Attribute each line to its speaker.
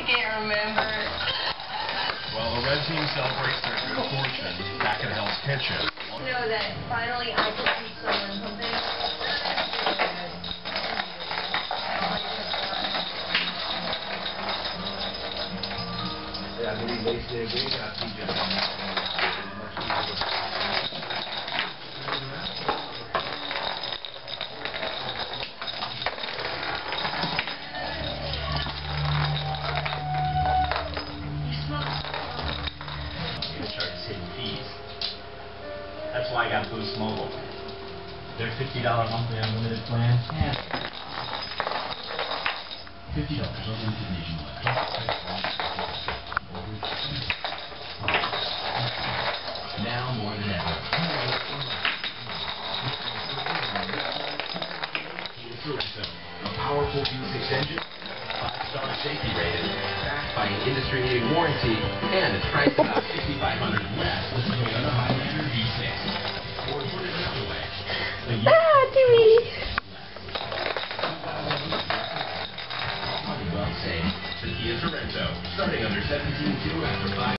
Speaker 1: can't remember.
Speaker 2: Well, the Red Team celebrates their good fortune back at Hell's Kitchen.
Speaker 1: You know that finally I could teach someone something.
Speaker 3: Yeah, I believe they said they got teachers.
Speaker 4: That's why I got Boost Mobile. Their $50 monthly unlimited plan. Yeah. $50 unlimited nationwide. Now more than ever.
Speaker 5: Tobesock, a powerful V6 engine, 5-star safety rated, backed by an industry-leading warranty, and it's priced about $6,500 less than the Toyota Highlander V6. Or put it another way, well saved. The Kia Sorento, starting under $17,200 after 5.